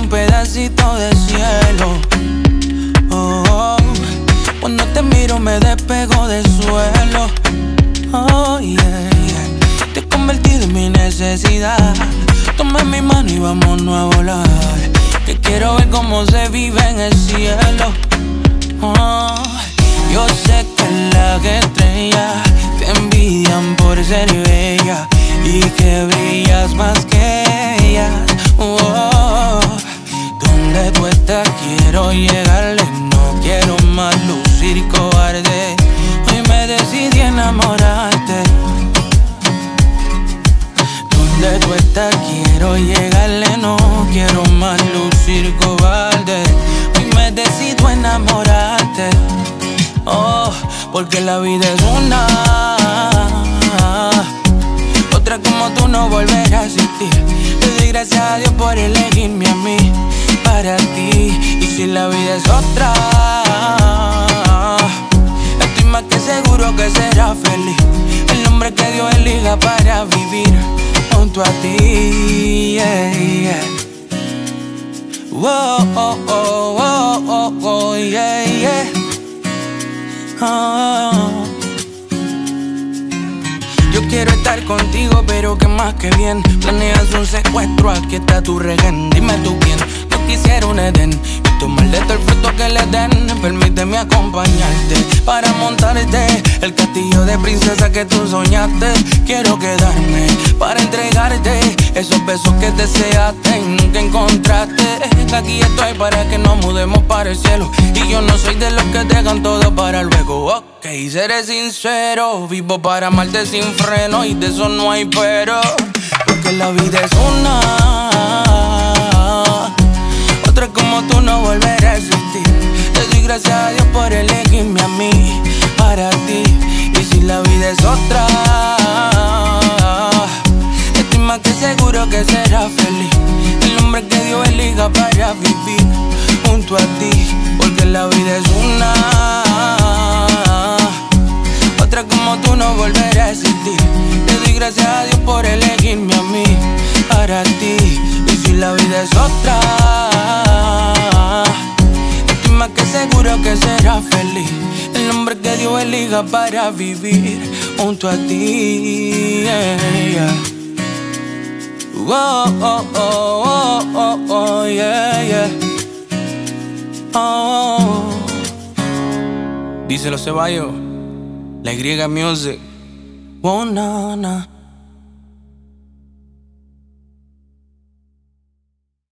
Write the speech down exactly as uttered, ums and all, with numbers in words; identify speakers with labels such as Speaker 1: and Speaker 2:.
Speaker 1: un pedacito de cielo. Oh, oh. Cuando te miro me despego del suelo. Oh, yeah, yeah. Te he convertido en mi necesidad. Toma mi mano y vámonos a volar, que quiero ver cómo se vive en el cielo. Oh, yo sé que las estrellas te envidian por ser bella y que brillas más que ellas. Oh, donde tú estás quiero llegarle, no quiero más lucir cobarde. Hoy me decidí enamorarte. Donde tú estás quiero llegarle, no quiero más lucir cobarde. Hoy me decido enamorarte. Oh, porque la vida es una, otra como tú no volverá a existir. Le doy gracias a Dios por elegirme a mí, para ti. Y si la vida es otra, estoy más que seguro que será feliz. El hombre que Dios elija para vivir junto a ti, yeah, yeah. Whoa, oh, oh, oh, oh, oh, yeah, yeah. Oh. Yo quiero estar contigo, pero que más que bien planeas un secuestro, aquí está tu rehén. Dime tú quién, yo quisiera un Edén y tomarle todo el fruto que le den. Permíteme acompañarte para montarte el castillo de princesa que tú soñaste. Quiero quedarme para entregarte esos besos que deseaste y nunca encontraste. Aquí estoy para que nos mudemos para el cielo, y yo no soy de los que dejan todo para luego. Ok, seré sincero, vivo para amarte sin freno y de eso no hay pero. Porque la vida es una, otra como tú no volverá a existir. Le doy gracias a Dios por elegirme a mí, para ti. Y si la vida es otra, estoy más que seguro que será feliz. El hombre que Dios elija para vivir junto a ti. Porque la vida es una, otra como tú no volverá a existir. Le doy gracias a Dios por elegirme a mí, para ti. Y si la vida es otra, estoy más que seguro que será feliz. El hombre que Dios elija para vivir junto a ti, yeah, yeah. Oh, oh, oh, oh, oh, oh, yeah, yeah. Oh. Díselo Ceballos, La Y Music. Oh, na, na.